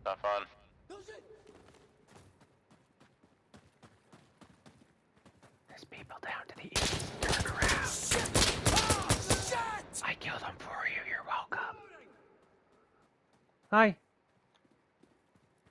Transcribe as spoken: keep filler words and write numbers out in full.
Not fun. There's people down to the east. Turn around. Shit! Oh, shit! I killed them for you. You're welcome. Hi.